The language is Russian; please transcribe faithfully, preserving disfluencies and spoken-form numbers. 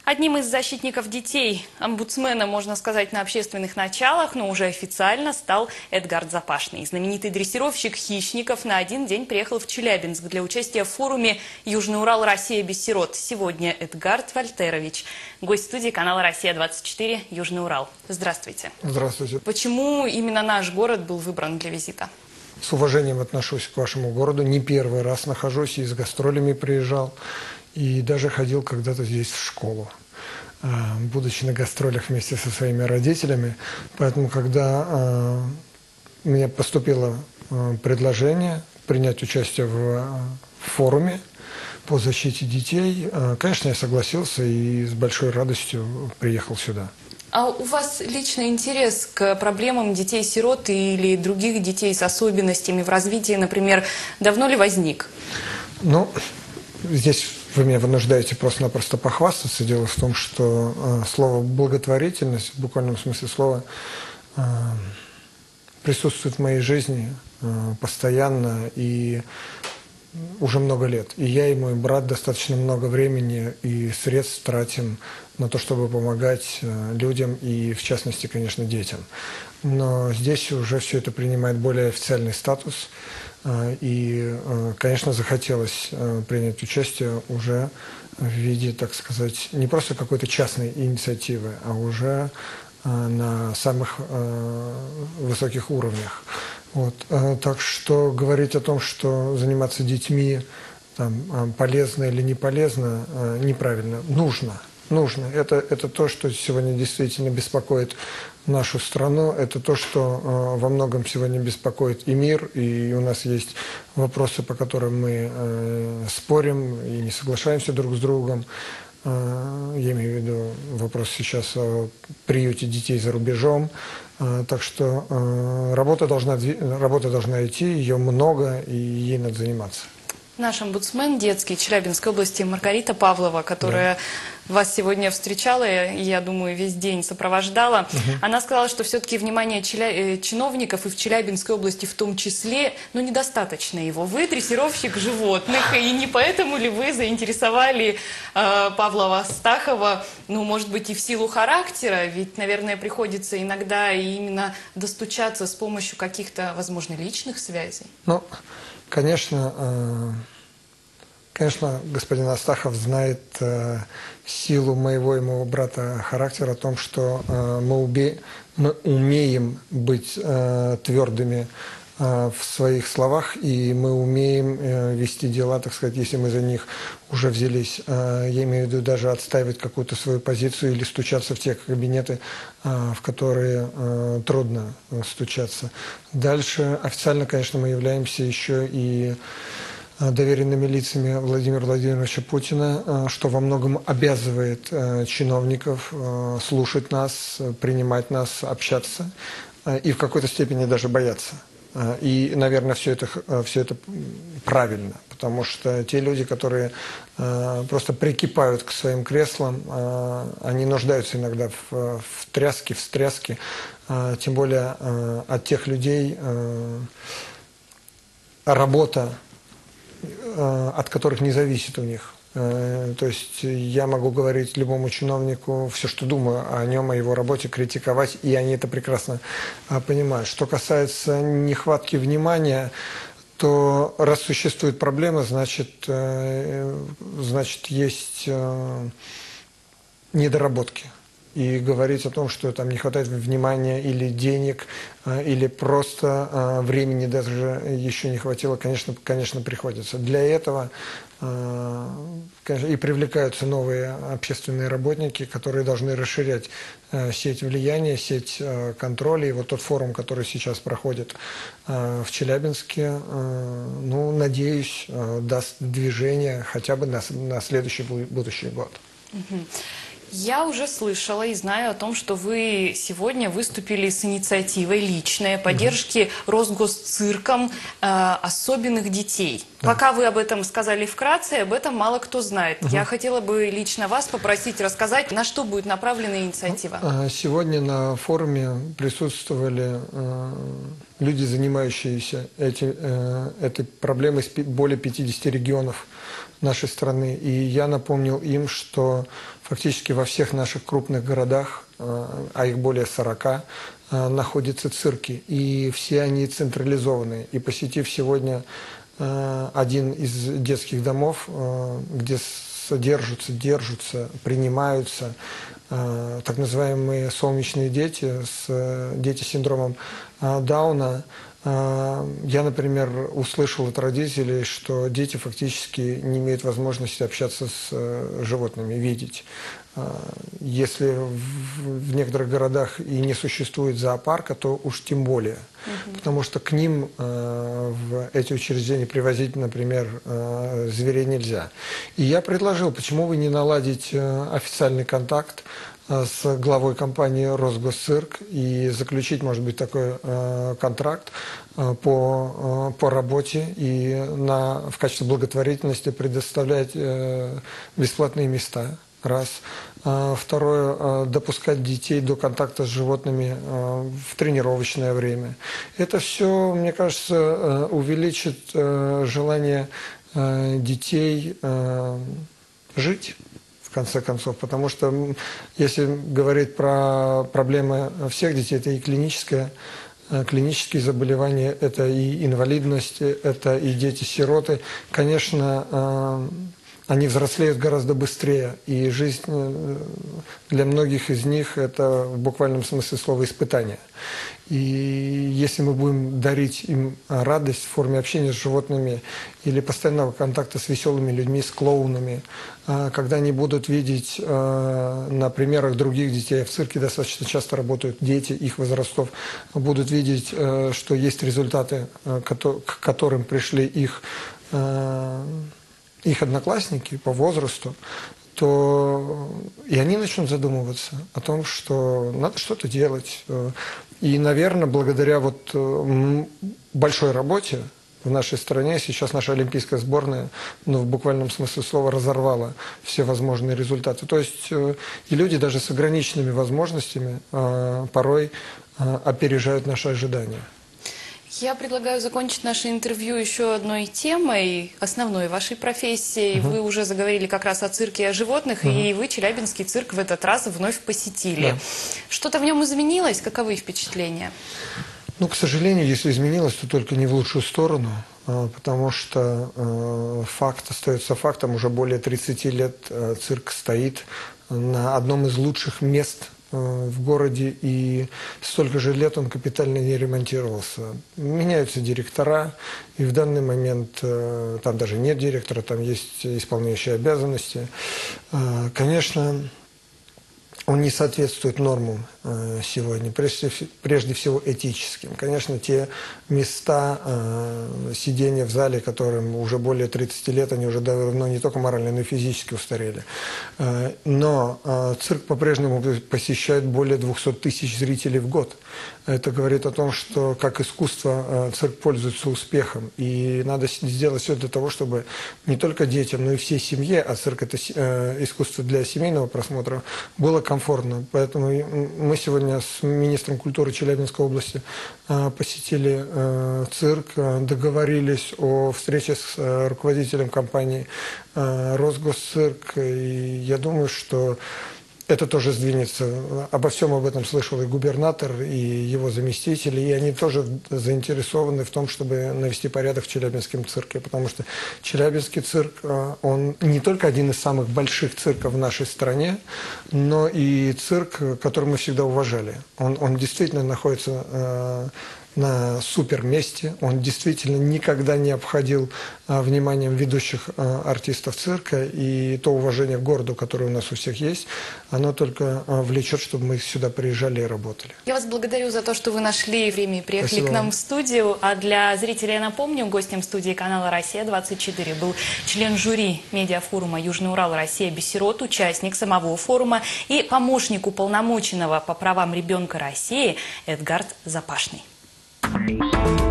Одним из защитников детей, омбудсмена, можно сказать, на общественных началах, но уже официально стал Эдгард Запашный. Знаменитый дрессировщик хищников на один день приехал в Челябинск для участия в форуме «Южный Урал. Россия без сирот». Сегодня Эдгард Вальтерович, гость студии канала «Россия двадцать четыре. Южный Урал». Здравствуйте. Здравствуйте. Почему именно наш город был выбран для визита? С уважением отношусь к вашему городу. Не первый раз нахожусь, и с гастролями приезжал. И даже ходил когда-то здесь в школу, будучи на гастролях вместе со своими родителями. Поэтому, когда у меня поступило предложение принять участие в форуме по защите детей, конечно, я согласился и с большой радостью приехал сюда. А у вас личный интерес к проблемам детей-сирот или других детей с особенностями в развитии, например, давно ли возник? Ну, здесь вы меня вынуждаете просто-напросто похвастаться. Дело в том, что э, слово «благотворительность» в буквальном смысле слова э, присутствует в моей жизни э, постоянно и уже много лет. И я и мой брат достаточно много времени и средств тратим на то, чтобы помогать э, людям и, в частности, конечно, детям. Но здесь уже все это принимает более официальный статус. И, конечно, захотелось принять участие уже в виде, так сказать, не просто какой-то частной инициативы, а уже на самых высоких уровнях. Вот. Так что говорить о том, что заниматься детьми там, полезно или не полезно, неправильно. Нужно. Нужно. Это, это то, что сегодня действительно беспокоит нашу страну. Это то, что э, во многом сегодня беспокоит и мир. И у нас есть вопросы, по которым мы э, спорим и не соглашаемся друг с другом. Э, я имею в виду вопрос сейчас о приюте детей за рубежом. Э, так что э, работа должна, работа должна идти, ее много, и ей надо заниматься. Наш омбудсмен детский Челябинской области Маргарита Павлова, которая да. вас сегодня встречала и, я думаю, весь день сопровождала, угу. она сказала, что все-таки внимание челя... чиновников и в Челябинской области в том числе, ну, недостаточно его. Вы дрессировщик животных, и не поэтому ли вы заинтересовали э, Павла Астахова, ну, может быть, и в силу характера, ведь, наверное, приходится иногда именно достучаться с помощью каких-то, возможно, личных связей? Ну, конечно, конечно, господин Астахов знает силу моего и моего брата характера, о том, что мы, убе... мы умеем быть твердыми в своих словах, и мы умеем вести дела, так сказать, если мы за них уже взялись. Я имею в виду даже отстаивать какую-то свою позицию или стучаться в те кабинеты, в которые трудно стучаться. Дальше официально, конечно, мы являемся еще и доверенными лицами Владимира Владимировича Путина, что во многом обязывает чиновников слушать нас, принимать нас, общаться и в какой-то степени даже бояться. И, наверное, все это, все это правильно, потому что те люди, которые э, просто прикипают к своим креслам, э, они нуждаются иногда в, в тряске, в стряске, э, тем более э, от тех людей э, работа, э, от которых не зависит у них. То есть я могу говорить любому чиновнику все, что думаю о нем, о его работе, критиковать, и они это прекрасно понимают. Что касается нехватки внимания, то раз существует проблема, значит, значит есть недоработки. И говорить о том, что там не хватает внимания или денег, или просто времени даже еще не хватило, конечно, конечно, приходится. Для этого конечно, и привлекаются новые общественные работники, которые должны расширять сеть влияния, сеть контроля. И вот тот форум, который сейчас проходит в Челябинске, ну, надеюсь, даст движение хотя бы на, на следующий будущий год. Я уже слышала и знаю о том, что вы сегодня выступили с инициативой личной поддержки угу. Росгосцирком э, особенных детей. Да. Пока вы об этом сказали вкратце, об этом мало кто знает. Угу. Я хотела бы лично вас попросить рассказать, на что будет направлена инициатива. Сегодня на форуме присутствовали э, люди, занимающиеся эти, э, этой проблемой с более пятидесяти регионов нашей страны. И я напомнил им, что фактически во всех наших крупных городах, а их более сорока, находятся цирки. И все они централизованные. И посетив сегодня один из детских домов, где содержатся, держатся, принимаются так называемые солнечные дети, с, дети с синдромом Дауна, я, например, услышал от родителей, что дети фактически не имеют возможности общаться с животными, видеть. Если в некоторых городах и не существует зоопарка, то уж тем более. Угу. Потому что к ним в эти учреждения привозить, например, зверей нельзя. И я предложил, почему бы не наладить официальный контакт с главой компании «Росгосцирк» и заключить, может быть, такой э, контракт э, по, э, по работе и на, в качестве благотворительности предоставлять э, бесплатные места. Раз. А, второе, э, допускать детей до контакта с животными э, в тренировочное время. Это все, мне кажется, э, увеличит э, желание э, детей э, жить. В конце концов, потому что если говорить про проблемы всех детей, это и клиническое, клинические заболевания, это и инвалидность, это и дети-сироты. Конечно, они взрослеют гораздо быстрее, и жизнь для многих из них это в буквальном смысле слова испытание. И если мы будем дарить им радость в форме общения с животными или постоянного контакта с веселыми людьми, с клоунами, когда они будут видеть на примерах других детей, в цирке достаточно часто работают дети их возрастов, будут видеть, что есть результаты, к которым пришли их, их одноклассники по возрасту, то и они начнут задумываться о том, что надо что-то делать. И, наверное, благодаря вот большой работе в нашей стране сейчас наша олимпийская сборная, ну, в буквальном смысле слова, разорвала все возможные результаты. То есть и люди даже с ограниченными возможностями порой опережают наши ожидания. Я предлагаю закончить наше интервью еще одной темой, основной вашей профессии. Uh-huh. Вы уже заговорили как раз о цирке и о животных, uh-huh. и вы Челябинский цирк в этот раз вновь посетили. Yeah. Что-то в нем изменилось? Каковы впечатления? Ну, к сожалению, если изменилось, то только не в лучшую сторону, потому что э, факт остается фактом. Уже более тридцати лет э, цирк стоит на одном из лучших мест в городе, и столько же лет он капитально не ремонтировался. Меняются директора, и в данный момент там даже нет директора, там есть исполняющие обязанности. Конечно, он не соответствует нормам сегодня, прежде, прежде всего этическим. Конечно, те места э, сидения в зале, которым уже более тридцати лет, они уже давно не только морально, но и физически устарели. Э, но э, цирк по-прежнему посещает более двухсот тысяч зрителей в год. Это говорит о том, что как искусство э, цирк пользуется успехом. И надо сделать все для того, чтобы не только детям, но и всей семье, а цирк это э, искусство для семейного просмотра, было комфортно. Поэтому мы сегодня с министром культуры Челябинской области э, посетили э, цирк, э, договорились о встрече с э, руководителем компании э, «Росгосцирк». И я думаю, что это тоже сдвинется. Обо всем об этом слышал и губернатор, и его заместители, и они тоже заинтересованы в том, чтобы навести порядок в Челябинском цирке, потому что Челябинский цирк, он не только один из самых больших цирков в нашей стране, но и цирк, который мы всегда уважали. Он, он действительно находится на супер месте. Он действительно никогда не обходил а, вниманием ведущих а, артистов цирка, и то уважение к городу, которое у нас у всех есть, оно только а, влечет, чтобы мы сюда приезжали и работали. Я вас благодарю за то, что вы нашли время и приехали Спасибо к нам вам. в студию. А для зрителей я напомню, гостем студии канала «Россия двадцать четыре» был член жюри медиафорума «Южный Урал. Россия без сирот», участник самого форума и помощник уполномоченного по правам ребенка России Эдгард Запашный. Thank you.